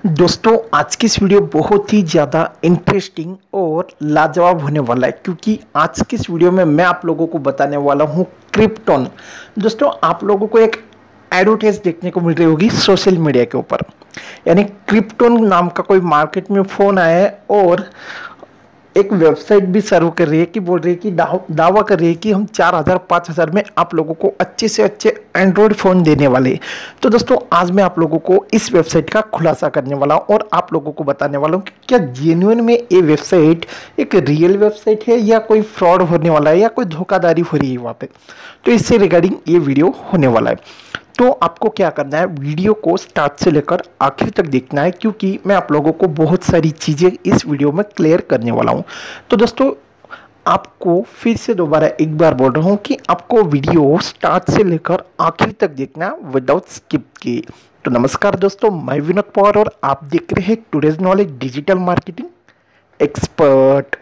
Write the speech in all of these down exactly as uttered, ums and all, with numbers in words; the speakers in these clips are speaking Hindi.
दोस्तों आज की इस वीडियो बहुत ही ज़्यादा इंटरेस्टिंग और लाजवाब होने वाला है, क्योंकि आज की इस वीडियो में मैं आप लोगों को बताने वाला हूं क्रिप्टोन। दोस्तों आप लोगों को एक एडवर्टाइज देखने को मिल रही होगी सोशल मीडिया के ऊपर, यानी क्रिप्टोन नाम का कोई मार्केट में फ़ोन आया है और एक वेबसाइट भी सर्व कर रही है कि बोल रही है कि दावा कर रही है कि हम चार हज़ार पाँच हज़ार में आप लोगों को अच्छे से अच्छे एंड्रॉयड फ़ोन देने वाले हैं। तो दोस्तों आज मैं आप लोगों को इस वेबसाइट का खुलासा करने वाला हूं और आप लोगों को बताने वाला हूं कि क्या जेन्युइन में ये वेबसाइट एक रियल वेबसाइट है या कोई फ्रॉड होने वाला है या कोई धोखाधड़ी हो रही है वहाँ पे। तो इससे रिगार्डिंग ये वीडियो होने वाला है। तो आपको क्या करना है, वीडियो को स्टार्ट से लेकर आखिर तक देखना है, क्योंकि मैं आप लोगों को बहुत सारी चीज़ें इस वीडियो में क्लियर करने वाला हूं। तो दोस्तों आपको फिर से दोबारा एक बार बोल रहा हूं कि आपको वीडियो स्टार्ट से लेकर आखिर तक देखना है विदाउट स्किप किए। तो नमस्कार दोस्तों, मैं विनोद पवार और आप देख रहे हैं today's knowledge digital marketing expert.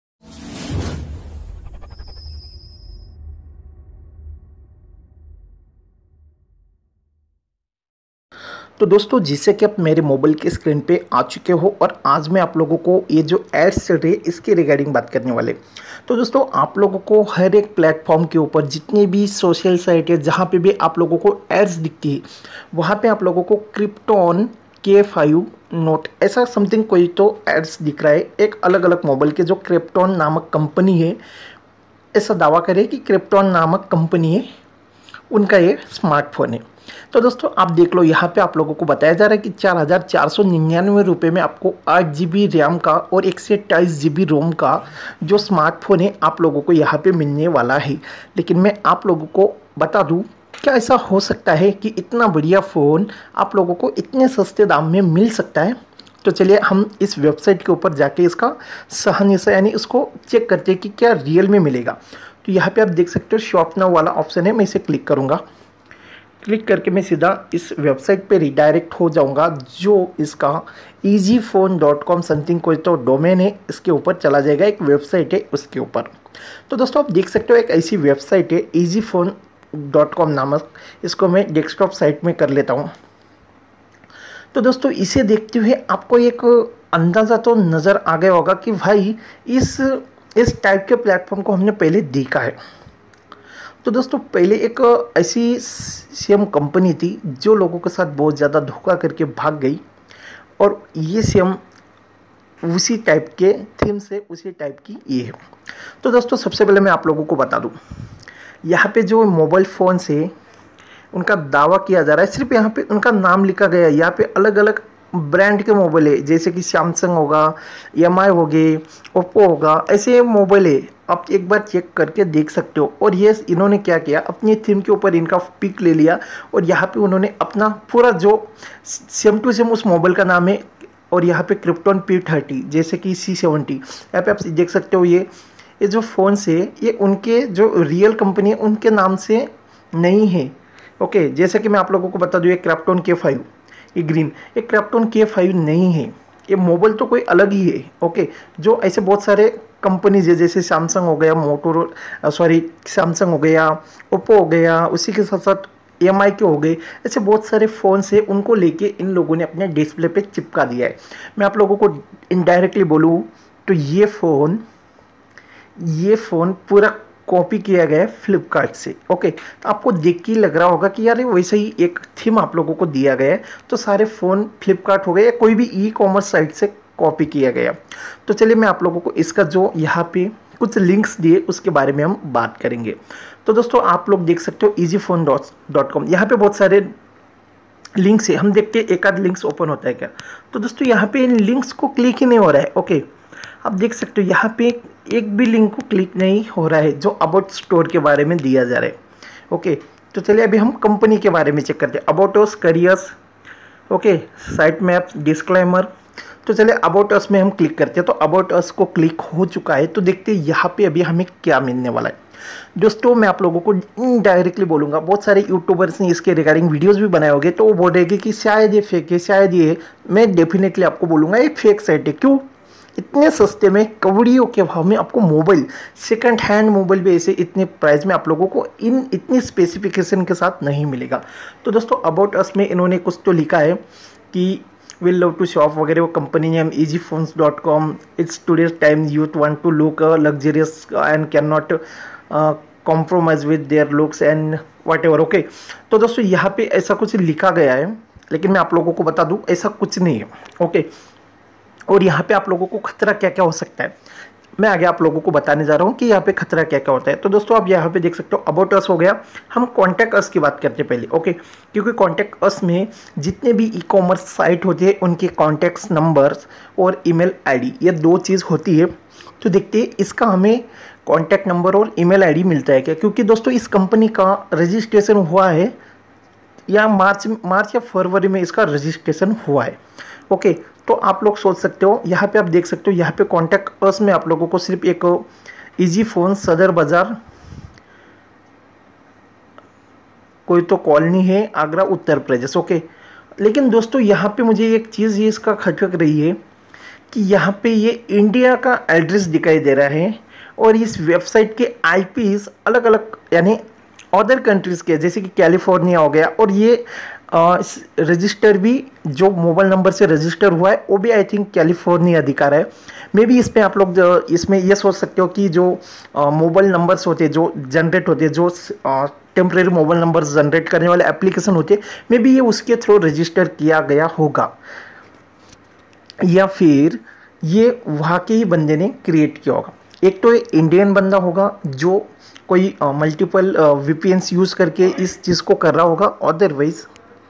तो दोस्तों जिससे कि आप मेरे मोबाइल के स्क्रीन पे आ चुके हो और आज मैं आप लोगों को ये जो एड्स चल रही है इसके रिगार्डिंग बात करने वाले। तो दोस्तों आप लोगों को हर एक प्लेटफॉर्म के ऊपर जितनी भी सोशल साइट है जहाँ पे भी आप लोगों को एड्स दिखती है वहाँ पे आप लोगों को क्रिप्टोन के फाइव नोट ऐसा समथिंग कोई तो एड्स दिख रहा है। एक अलग अलग मोबाइल के जो क्रिप्टोन नामक कंपनी है, ऐसा दावा करे कि क्रिप्टोन नामक कंपनी है, उनका ये स्मार्टफोन है। तो दोस्तों आप देख लो, यहाँ पे आप लोगों को बताया जा रहा है कि चार हज़ार चार सौ निन्यानवे रुपये में आपको आठ जी बी रैम का और एक सौ अट्ठाईस जी बी रोम का जो स्मार्टफोन है आप लोगों को यहाँ पे मिलने वाला है। लेकिन मैं आप लोगों को बता दूँ, क्या ऐसा हो सकता है कि इतना बढ़िया फ़ोन आप लोगों को इतने सस्ते दाम में मिल सकता है? तो चलिए हम इस वेबसाइट के ऊपर जाके इसका सहानिशा यानी इसको चेक करते हैं कि क्या रियल में मिलेगा। तो यहाँ पे आप देख सकते हो शॉप नाउ वाला ऑप्शन है, मैं इसे क्लिक करूँगा। क्लिक करके मैं सीधा इस वेबसाइट पे रिडायरेक्ट हो जाऊंगा, जो इसका easy phone dot com something कोई तो डोमेन है, इसके ऊपर चला जाएगा, एक वेबसाइट है उसके ऊपर। तो दोस्तों आप देख सकते हो एक ऐसी वेबसाइट है ईजी फ़ोन डॉट कॉम नामक, इसको मैं डेस्कटॉप साइट में कर लेता हूँ। तो दोस्तों इसे देखते हुए आपको एक अंदाज़ा तो नज़र आ गया होगा कि भाई इस इस टाइप के प्लेटफॉर्म को हमने पहले देखा है। तो दोस्तों पहले एक ऐसी सेम कंपनी थी जो लोगों के साथ बहुत ज़्यादा धोखा करके भाग गई, और ये सेम उसी टाइप के थीम से उसी टाइप की ये है। तो दोस्तों सबसे पहले मैं आप लोगों को बता दूं, यहाँ पे जो मोबाइल फ़ोन से उनका दावा किया जा रहा है, सिर्फ यहाँ पे उनका नाम लिखा गया है। यहाँ पे अलग अलग ब्रांड के मोबाइल है, जैसे कि सैमसंग होगा, एम आई हो गए, ओप्पो होगा, ऐसे मोबाइल है। आप एक बार चेक करके देख सकते हो। और ये इन्होंने क्या किया, अपनी थीम के ऊपर इनका पिक ले लिया और यहाँ पे उन्होंने अपना पूरा जो सेम टू सेम उस मोबाइल का नाम है, और यहाँ पे क्रिप्टोन पी थर्टी जैसे कि सी सेवेंटी, यहाँ पे आप देख सकते हो। ये ये जो फ़ोन से ये उनके जो रियल कंपनी है उनके नाम से नहीं है। ओके, जैसे कि मैं आप लोगों को बता दूँ, ये क्रिप्टोन के फाइव, ये ग्रीन, ये क्रिप्टोन के फाइव नहीं है, ये मोबाइल तो कोई अलग ही है। ओके, जो ऐसे बहुत सारे कंपनीज है, जैसे सैमसंग हो गया, मोटोरो सॉरी सैमसंग हो गया, ओप्पो हो गया, उसी के साथ साथ एम आई के हो गए, ऐसे बहुत सारे फ़ोन से उनको लेके इन लोगों ने अपने डिस्प्ले पे चिपका दिया है। मैं आप लोगों को इनडायरेक्टली बोलूँ तो ये फ़ोन ये फ़ोन पूरा कॉपी किया गया है फ्लिपकार्ट से। ओके, तो आपको देख के लग रहा होगा कि यार वैसे ही एक थीम आप लोगों को दिया गया है, तो सारे फ़ोन फ्लिपकार्ट हो गए या कोई भी ई कॉमर्स साइट से कॉपी किया गया। तो चलिए मैं आप लोगों को इसका जो यहाँ पे कुछ लिंक्स दिए उसके बारे में हम बात करेंगे। तो दोस्तों आप लोग देख सकते हो easy phone dot dot com, यहाँ पे बहुत सारे लिंक्स है। हम देखते हैं एक आध लिंक्स ओपन होता है क्या। तो दोस्तों यहाँ पे इन लिंक्स को क्लिक ही नहीं हो रहा है। ओके, आप देख सकते हो यहाँ पे एक भी लिंक को क्लिक नहीं हो रहा है जो अबाउट स्टोर के बारे में दिया जा रहा है। ओके, तो चलिए अभी हम कंपनी के बारे में चेक करते हैं। About us, careers, okay, site maps, disclaimer. तो चलिए अबाउट अस में हम क्लिक करते हैं। तो अबाउट अस को क्लिक हो चुका है, तो देखते हैं यहाँ पे अभी हमें क्या मिलने वाला है। दोस्तों मैं आप लोगों को इनडायरेक्टली बोलूँगा, बहुत सारे यूट्यूबर्स ने इसके रिगार्डिंग वीडियोस भी बनाए होंगे, तो वो बोल रहे कि शायद ये फेक है, शायद ये। मैं डेफिनेटली आपको बोलूँगा ये फेक साइट है। क्यों? इतने सस्ते में कवड़ियों के भाव में आपको मोबाइल, सेकंड हैंड मोबाइल भी ऐसे इतने प्राइस में आप लोगों को इन इतनी स्पेसिफिकेशन के साथ नहीं मिलेगा। तो दोस्तों अबाउट अस में इन्होंने कुछ तो लिखा है कि विल लव टू शॉप वगैरह, वो company name easy phones dot com, it's today's time youth want to look luxurious and can not compromise with their looks and whatever. Okay, तो दोस्तों यहाँ पे ऐसा कुछ लिखा गया है, लेकिन मैं आप लोगों को बता दूं ऐसा कुछ नहीं है। ओके, और यहाँ पे आप लोगों को खतरा क्या क्या हो सकता है मैं आगे आप लोगों को बताने जा रहा हूँ कि यहाँ पे खतरा क्या क्या होता है। तो दोस्तों आप यहाँ पे देख सकते हो अबाउट अस हो गया, हम कॉन्टैक्ट अस की बात करते हैं पहले। ओके, क्योंकि कॉन्टैक्ट अस में जितने भी ई कॉमर्स साइट होती है उनके कॉन्टैक्ट्स नंबर्स और ईमेल आईडी, ये दो चीज़ होती है। तो देखते हैं इसका हमें कॉन्टैक्ट नंबर और ईमेल आईडी मिलता है क्या, क्योंकि दोस्तों इस कंपनी का रजिस्ट्रेशन हुआ है या मार्च मार्च या फरवरी में इसका रजिस्ट्रेशन हुआ है। ओके, तो आप लोग सोच सकते हो, यहाँ पे आप देख सकते हो, यहाँ पे कॉन्टैक्ट अस में आप लोगों को सिर्फ एक इजी फोन सदर बाजार, कोई तो कॉलोनी है, आगरा उत्तर प्रदेश। ओके, लेकिन दोस्तों यहाँ पे मुझे एक चीज़ ये इसका खटक रही है कि यहाँ पे ये इंडिया का एड्रेस दिखाई दे रहा है और इस वेबसाइट के आईपीज अलग अलग यानी अदर कंट्रीज़ के, जैसे कि कैलिफोर्निया हो गया, और ये रजिस्टर भी जो मोबाइल नंबर से रजिस्टर हुआ है वो भी आई थिंक कैलिफोर्निया दिखा रहा है। मे बी इसमें आप लोग इसमें ये सोच सकते हो कि जो मोबाइल नंबर्स होते हैं जो जनरेट होते हैं, जो टेम्प्रेरी मोबाइल नंबर्स जनरेट करने वाले एप्लीकेशन होते हैं, मे बी ये उसके थ्रू रजिस्टर किया गया होगा या फिर ये वहाँ के ही बंदे ने क्रिएट किया होगा। एक तो ये इंडियन बंदा होगा जो कोई मल्टीपल वीपीएन्स यूज़ करके इस चीज़ को कर रहा होगा, अदरवाइज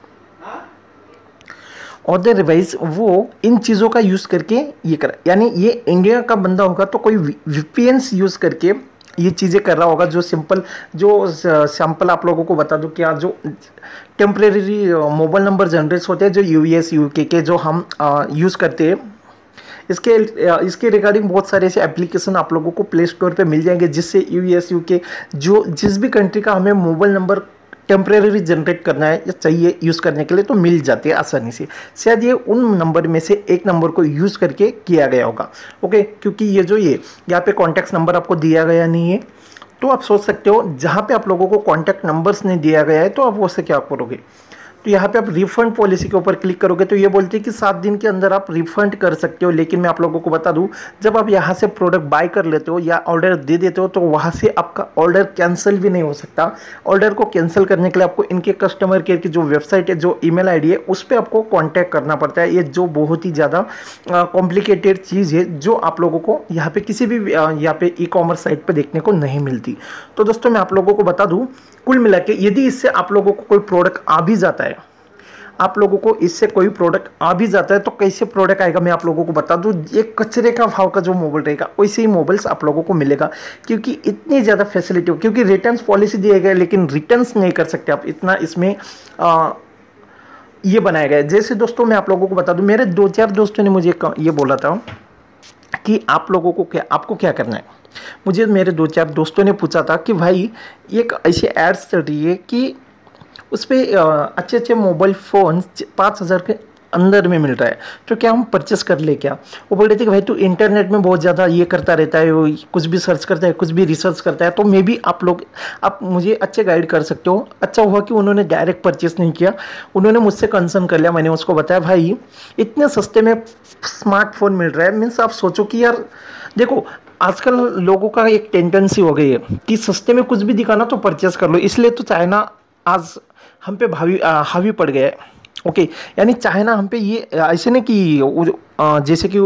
अदरवाइज वो इन चीज़ों का यूज़ करके ये कर, यानी ये इंडिया का बंदा होगा तो कोई वीपीएन्स यूज़ करके ये चीज़ें कर रहा होगा। जो सिंपल जो सैम्पल आप लोगों को बता दूं, क्या जो टेम्परेरी मोबाइल नंबर जनरेट होते हैं जो यूएस यूके के जो हम यूज़ करते हैं, इसके इसके रिगार्डिंग बहुत सारे ऐसे एप्लीकेशन आप लोगों को प्ले स्टोर पे मिल जाएंगे, जिससे यूएस यूके जो जिस भी कंट्री का हमें मोबाइल नंबर टेम्परेरी जनरेट करना है या चाहिए यूज़ करने के लिए तो मिल जाती है आसानी से। शायद ये उन नंबर में से एक नंबर को यूज़ करके किया गया होगा। ओके, क्योंकि ये जो ये यहाँ पे कॉन्टैक्ट नंबर आपको दिया गया नहीं है, तो आप सोच सकते हो जहाँ पे आप लोगों को कॉन्टैक्ट नंबर्स नहीं दिया गया है तो आप उससे क्या करोगे। तो यहाँ पे आप रिफंड पॉलिसी के ऊपर क्लिक करोगे तो ये बोलते हैं कि सात दिन के अंदर आप रिफंड कर सकते हो। लेकिन मैं आप लोगों को बता दूं, जब आप यहाँ से प्रोडक्ट बाय कर लेते हो या ऑर्डर दे देते हो तो वहाँ से आपका ऑर्डर कैंसिल भी नहीं हो सकता। ऑर्डर को कैंसिल करने के लिए आपको इनके कस्टमर केयर की जो वेबसाइट है, जो ईमेल आईडी है, उस पर आपको कॉन्टैक्ट करना पड़ता है। ये जो बहुत ही ज़्यादा कॉम्प्लिकेटेड चीज़ है जो आप लोगों को यहाँ पे किसी भी यहाँ पे ई कॉमर्स साइट पर देखने को नहीं मिलती। तो दोस्तों मैं आप लोगों को बता दूँ, कुल मिला के यदि इससे आप लोगों को कोई प्रोडक्ट आ भी जाता है आप लोगों को इससे कोई प्रोडक्ट आ भी जाता है तो कैसे प्रोडक्ट आएगा मैं आप लोगों को बता दूं। ये कचरे का भाव का जो मोबाइल रहेगा वैसे ही मोबाइल्स आप लोगों को मिलेगा, क्योंकि इतनी ज़्यादा फैसिलिटी हो, क्योंकि रिटर्न्स पॉलिसी दिए गए लेकिन रिटर्न्स नहीं कर सकते आप, इतना इसमें आ, ये बनाया गया है। जैसे दोस्तों मैं आप लोगों को बता दूं, मेरे दो चार दोस्तों ने मुझे ये बोला था कि आप लोगों को क्या आपको क्या करना है। मुझे मेरे दो चार दोस्तों ने पूछा था कि भाई एक ऐसी एड्स चल रही है कि उस पर अच्छे अच्छे मोबाइल फ़ोन पाँच हज़ार के अंदर में मिल रहा है, तो क्या हम परचेस कर ले क्या। वो बोल रहे थे कि भाई तू इंटरनेट में बहुत ज़्यादा ये करता रहता है, वो कुछ भी सर्च करता है, कुछ भी रिसर्च करता है, तो मे बी आप लोग आप मुझे अच्छे गाइड कर सकते हो। अच्छा हुआ कि उन्होंने डायरेक्ट परचेस नहीं किया, उन्होंने मुझसे कंसर्न कर लिया। मैंने उसको बताया भाई इतने सस्ते में स्मार्टफोन मिल रहा है, मीन्स आप सोचो कि यार देखो आजकल लोगों का एक टेंडेंसी हो गई है कि सस्ते में कुछ भी दिखाना तो परचेस कर लो, इसलिए तो चाइना आज हम पे भावी हावी पड़ गया है। ओके, यानी चाइना हम पे ये ऐसे नहीं कि जैसे कि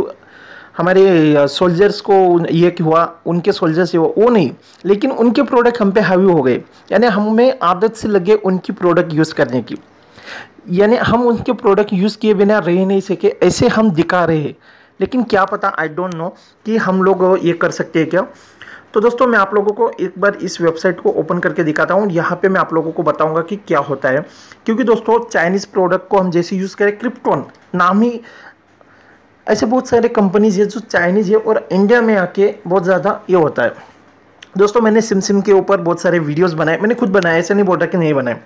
हमारे सोल्जर्स को ये हुआ उनके सोल्जर्स से हुआ, वो नहीं, लेकिन उनके प्रोडक्ट हम पे हावी हो गए, यानी हमें आदत से लगे उनकी प्रोडक्ट यूज़ करने की, यानी हम उनके प्रोडक्ट यूज़ किए बिना रह नहीं सके, ऐसे हम दिखा रहे हैं। लेकिन क्या पता, आई डोंट नो कि हम लोग ये कर सकते हैं क्या। तो दोस्तों मैं आप लोगों को एक बार इस वेबसाइट को ओपन करके दिखाता हूँ। यहाँ पे मैं आप लोगों को बताऊँगा कि क्या होता है, क्योंकि दोस्तों चाइनीज़ प्रोडक्ट को हम जैसे यूज़ करें, क्रिप्टॉन नाम ही, ऐसे बहुत सारे कंपनीज है जो चाइनीज़ है और इंडिया में आके बहुत ज़्यादा ये होता है। दोस्तों मैंने सिम सिम के ऊपर बहुत सारे वीडियोज़ बनाए, मैंने खुद बनाए, ऐसे नहीं बोल रहा कि नहीं बनाए,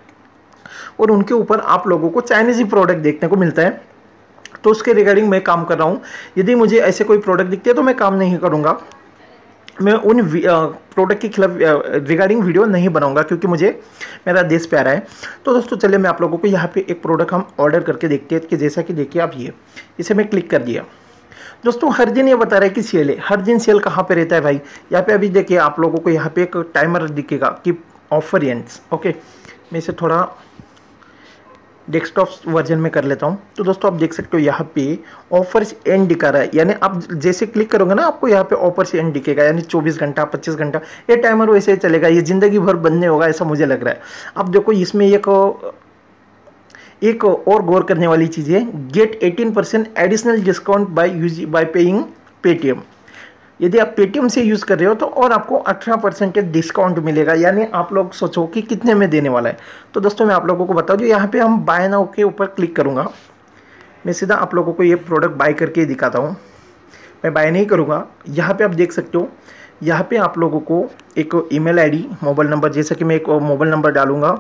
और उनके ऊपर आप लोगों को चाइनीज़ ही प्रोडक्ट देखने को मिलता है। तो उसके रिगार्डिंग मैं काम कर रहा हूँ। यदि मुझे ऐसे कोई प्रोडक्ट दिखते हैं तो मैं काम नहीं करूँगा, मैं उन प्रोडक्ट के खिलाफ रिगार्डिंग वीडियो नहीं बनाऊंगा, क्योंकि मुझे मेरा देश प्यारा है। तो दोस्तों चलिए मैं आप लोगों को यहाँ पे एक प्रोडक्ट हम ऑर्डर करके देखते हैं कि जैसा कि देखिए आप, ये इसे मैं क्लिक कर दिया। दोस्तों हर दिन ये बता रहा है कि सेल है। हर दिन सेल कहाँ पे रहता है भाई? यहाँ पे अभी देखिए आप लोगों को यहाँ पे एक टाइमर दिखेगा कि ऑफर एंड्स। ओके, मैं इसे थोड़ा डेस्कटॉप वर्जन में कर लेता हूँ। तो दोस्तों आप देख सकते हो यहाँ पे ऑफर्स एंड दिखा रहा है, यानी आप जैसे क्लिक करोगे ना आपको यहाँ पे ऑफर्स एंड दिखेगा, यानी चौबीस घंटा पच्चीस घंटा ये टाइमर वैसे ही चलेगा, ये ज़िंदगी भर बंद नहीं होगा ऐसा मुझे लग रहा है। अब देखो इसमें एक एक और गौर करने वाली चीज़ है, get eighteen percent additional discount by use by paying Paytm. यदि आप पेटीएम से यूज़ कर रहे हो तो और आपको अठारह परसेंट डिस्काउंट मिलेगा, यानी आप लोग सोचो कि कितने में देने वाला है। तो दोस्तों मैं आप लोगों को बता दूं, यहाँ पे हम बाय नाउ के ऊपर क्लिक करूँगा। मैं सीधा आप लोगों को ये प्रोडक्ट बाय करके दिखाता हूँ। मैं बाय नहीं करूँगा। यहाँ पे आप देख सकते हो, यहाँ पे आप लोगों को एक ईमेल आईडी, मोबाइल नंबर, जैसे कि मैं एक मोबाइल नंबर डालूँगा।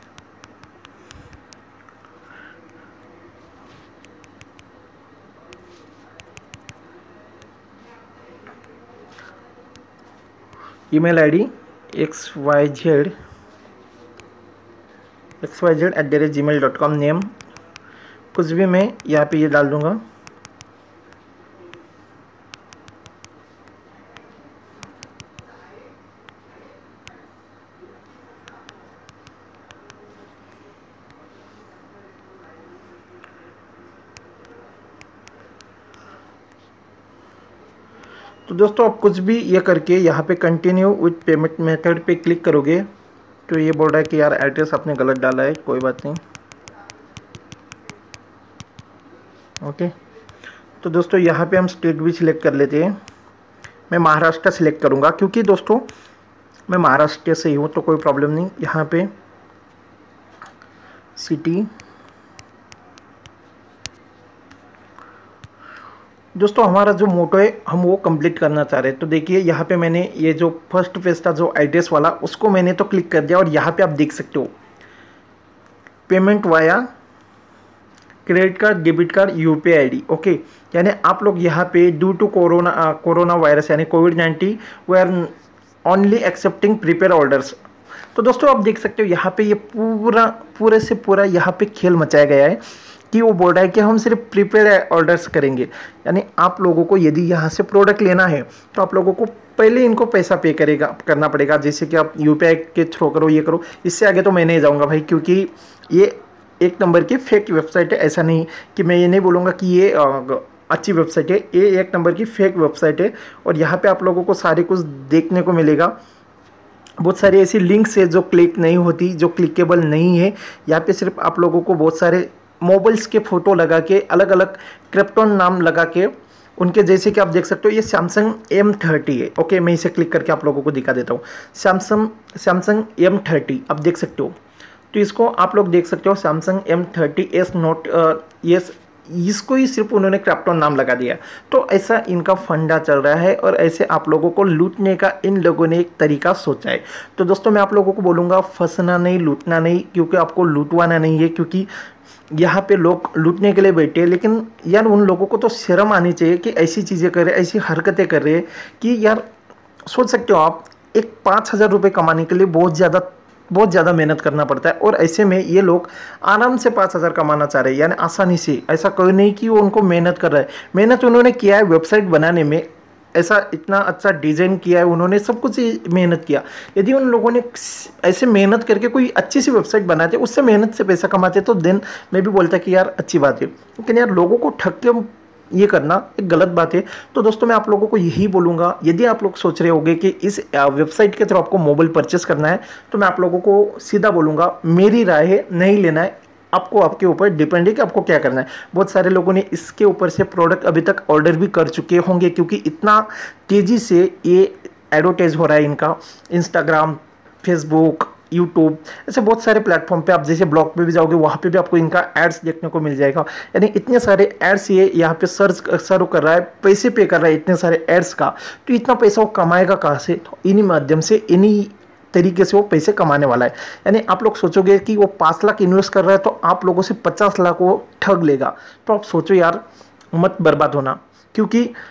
Email ID X Y Z X Y Z at the rate Gmail dot com, name कुछ भी मैं यहाँ पे ये डाल दूँगा। तो दोस्तों आप कुछ भी ये करके यहाँ पे कंटिन्यू विथ पेमेंट मेथड पे क्लिक करोगे तो ये बोल रहा है कि यार एड्रेस आपने गलत डाला है, कोई बात नहीं। ओके, तो दोस्तों यहाँ पे हम स्टेट भी सिलेक्ट कर लेते हैं। मैं महाराष्ट्र सिलेक्ट करूँगा, क्योंकि दोस्तों मैं महाराष्ट्र से ही हूँ तो कोई प्रॉब्लम नहीं। यहाँ पे सिटी, दोस्तों हमारा जो मोटो है हम वो कंप्लीट करना चाह रहे हैं। तो देखिए यहाँ पे मैंने ये जो फर्स्ट पेज था जो एड्रेस वाला, उसको मैंने तो क्लिक कर दिया और यहाँ पे आप देख सकते हो payment via credit card, debit card, UPI ID. Okay, यानी आप लोग यहाँ पे due to corona coronavirus यानी COVID nineteen we are only accepting prepaid orders. तो दोस्तों आप देख सकते हो यहाँ पे ये पूरा पूरे से पूरा यहाँ पे खेल मचाया गया है कि वो बोल रहा है कि हम सिर्फ प्रीपेड ऑर्डर्स करेंगे। यानी आप लोगों को यदि यहाँ से प्रोडक्ट लेना है तो आप लोगों को पहले इनको पैसा पे करेगा करना पड़ेगा, जैसे कि आप यूपीआई के थ्रू करो, ये करो। इससे आगे तो मैं नहीं जाऊँगा भाई, क्योंकि ये एक नंबर की फेक वेबसाइट है। ऐसा नहीं कि मैं ये नहीं बोलूँगा कि ये अच्छी वेबसाइट है, ये एक नंबर की फेक वेबसाइट है। और यहाँ पे आप लोगों को सारे कुछ देखने को मिलेगा। बहुत सारी ऐसी लिंक्स है जो क्लिक नहीं होती, जो क्लिकेबल नहीं है। यहाँ पे सिर्फ आप लोगों को बहुत सारे मोबाइल्स के फ़ोटो लगा के, अलग अलग क्रिप्टोन नाम लगा के उनके, जैसे कि आप देख सकते हो ये सैमसंग एम थर्टी है। ओके, मैं इसे क्लिक करके आप लोगों को दिखा देता हूँ। सैमसंग सैमसंग एम थर्टी आप देख सकते हो। तो इसको आप लोग देख सकते हो Samsung M thirty S note S, इसको ही सिर्फ उन्होंने क्रिप्टोन नाम लगा दिया। तो ऐसा इनका फंडा चल रहा है और ऐसे आप लोगों को लूटने का इन लोगों ने एक तरीका सोचा है। तो दोस्तों मैं आप लोगों को बोलूँगा फंसना नहीं, लूटना नहीं, क्योंकि आपको लूटवाना नहीं है। क्योंकि यहाँ पे लोग लूटने के लिए बैठे हैं, लेकिन यार उन लोगों को तो शर्म आनी चाहिए कि ऐसी चीज़ें कर रहे, ऐसी हरकतें कर रहे हैं कि यार सोच सकते हो आप, एक पाँच हज़ार रुपये कमाने के लिए बहुत ज़्यादा बहुत ज़्यादा मेहनत करना पड़ता है। और ऐसे में ये लोग आराम से पाँच हज़ार कमाना चाह रहे हैं, यानी आसानी से। ऐसा कोई नहीं कि वो उनको मेहनत कर रहा है, मेहनत उन्होंने किया है वेबसाइट बनाने में, ऐसा इतना अच्छा डिज़ाइन किया है उन्होंने, सब कुछ मेहनत किया। यदि उन लोगों ने ऐसे मेहनत करके कोई अच्छी सी वेबसाइट बनाते, उससे मेहनत से पैसा कमाते, तो देन मैं भी बोलता कि यार अच्छी बात है। लेकिन यार लोगों को ठग के ये करना एक गलत बात है। तो दोस्तों मैं आप लोगों को यही बोलूँगा, यदि आप लोग सोच रहे होंगे कि इस वेबसाइट के थ्रू आपको मोबाइल परचेस करना है, तो मैं आप लोगों को सीधा बोलूँगा, मेरी राय है नहीं लेना है। आपको आपके ऊपर डिपेंड है कि आपको क्या करना है। बहुत सारे लोगों ने इसके ऊपर से प्रोडक्ट अभी तक ऑर्डर भी कर चुके होंगे, क्योंकि इतना तेज़ी से ये एडवर्टाइज हो रहा है इनका। इंस्टाग्राम, फेसबुक, यूट्यूब, ऐसे बहुत सारे प्लेटफॉर्म पे आप जैसे ब्लॉग पे भी जाओगे वहाँ पे भी आपको इनका एड्स देखने को मिल जाएगा। यानी इतने सारे एड्स ये यहाँ पे सर्च सर्व कर रहा है, पैसे पे कर रहा है इतने सारे एड्स का। तो इतना पैसा वो कमाएगा कहाँ से? तो इन्हीं माध्यम से, इन्हीं तरीके से वो पैसे कमाने वाला है। यानी आप लोग सोचोगे कि वो पाँच लाख इन्वेस्ट कर रहा है तो आप लोगों से पचास लाख वो ठग लेगा। तो आप सोचो यार, मत बर्बाद होना, क्योंकि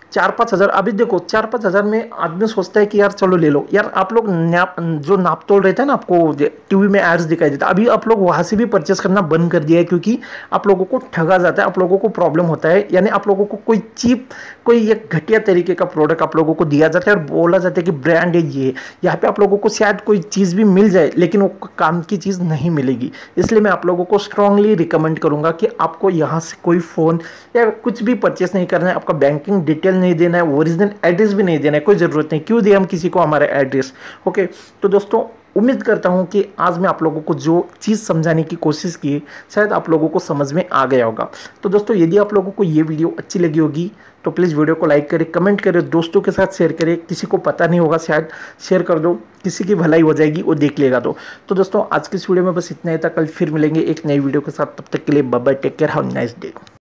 चार पाँच हज़ार, अभी देखो चार पाँच हज़ार में आदमी सोचता है कि यार चलो ले लो यार। आप लोग नाप जो नाप तोल रहता है ना, आपको टीवी में एड्स दिखाई देता है, अभी आप लोग वहाँ से भी परचेस करना बंद कर दिया है, क्योंकि आप लोगों को ठगा जाता है, आप लोगों को प्रॉब्लम होता है। यानी आप लोगों को कोई चीप, कोई एक घटिया तरीके का प्रोडक्ट आप लोगों को दिया जाता है और बोला जाता है कि ब्रांड है ये। यहाँ पे आप लोगों को शायद कोई चीज़ भी मिल जाए, लेकिन वो काम की चीज़ नहीं मिलेगी। इसलिए मैं आप लोगों को स्ट्रांगली रिकमेंड करूँगा कि आपको यहाँ से कोई फ़ोन या कुछ भी परचेस नहीं करना है, आपका बैंकिंग डिटेल नहीं देना है, ओरिजिनल एड्रेस भी नहीं देना है, कोई ज़रूरत नहीं। क्यों दें हम किसी को हमारा एड्रेस। ओके, तो दोस्तों उम्मीद करता हूं कि आज मैं आप लोगों को जो चीज़ समझाने की कोशिश की शायद आप लोगों को समझ में आ गया होगा। तो दोस्तों यदि आप लोगों को ये वीडियो अच्छी लगी होगी तो प्लीज़ वीडियो को लाइक करें, कमेंट करें, दोस्तों के साथ शेयर करें। किसी को पता नहीं होगा शायद, शेयर कर दो, किसी की भलाई हो जाएगी, वो देख लेगा। तो तो दोस्तों आज की इस वीडियो में बस इतना ही था। कल फिर मिलेंगे एक नई वीडियो के साथ, तब तक के लिए bye bye, take care, have a nice day.